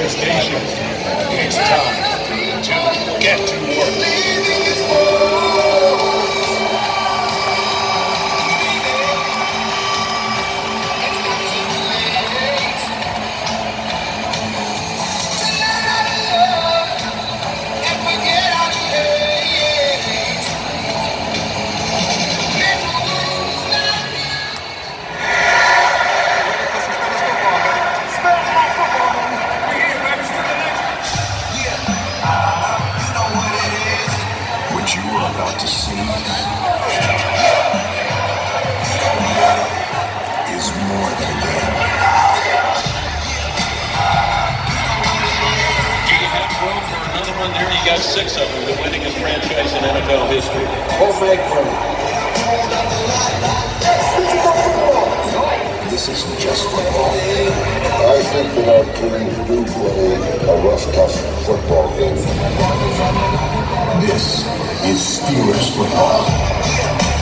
this nation. It's time to get to work. What you are about to see is more than a game. Do you have room for another one there? You got 6 of them, the winningest franchise in NFL history. This isn't just football. I think that our teams do play a rough, tough football game. This is Steelers football.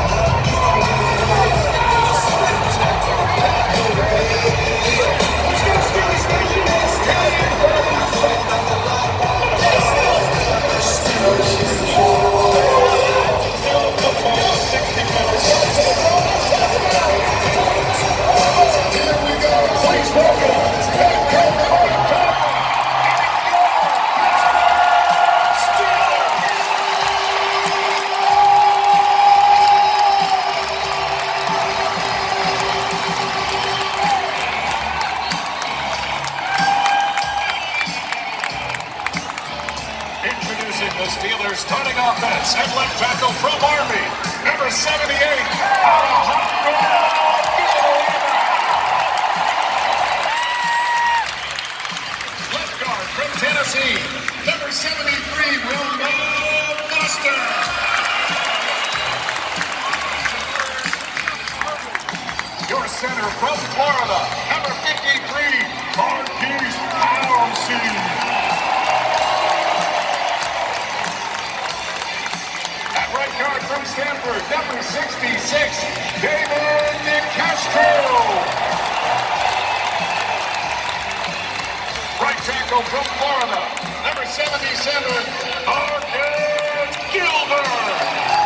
Introducing the Steelers starting offense at left tackle from Army, number 78, Alejandro. Left guard from Tennessee, number 73, Ramon Foster. Your center from Florida, number 53, Marquise Pouncey. Guard from Stanford, number 66, David DeCastro. Right tackle from Florida, number 77, Marcus Gilbert.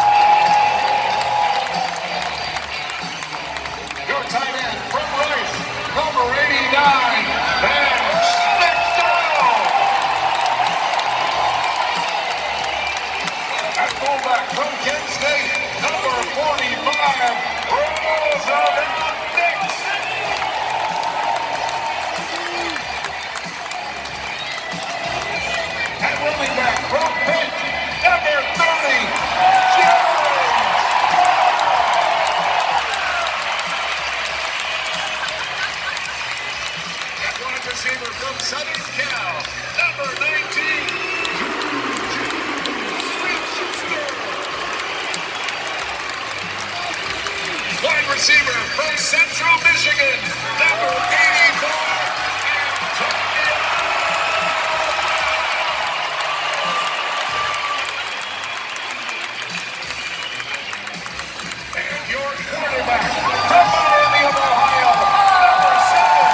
Your tight end from Rice, number 89, Vance McDonald. At fullback from Kent State, number 45, Roosevelt Nixon. At running back from Pitt, number 30, Jones. At wide receiver from Southern Cal, number 19, wide receiver from Central Michigan, number 84, Antonio. And your quarterback from Miami of Ohio, number 7,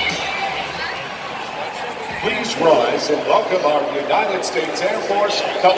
please rise and welcome our United States Air Force.